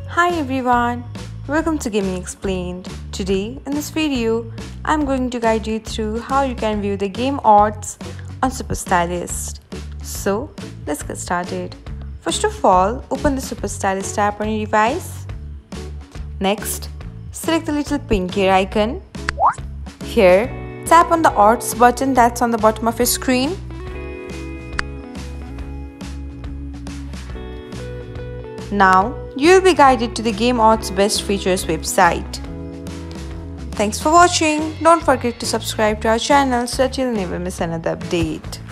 Hi everyone, welcome to Gaming Explained. Today in this video, I'm going to guide you through how you can view the game odds on SuperStylist. So let's get started. First of all, open the SuperStylist app on your device. Next, select the little pink gear icon. Here, tap on the odds button that's on the bottom of your screen. Now, you will be guided to the Game Odds Best Features website. Thanks for watching. Don't forget to subscribe to our channel so that you'll never miss another update.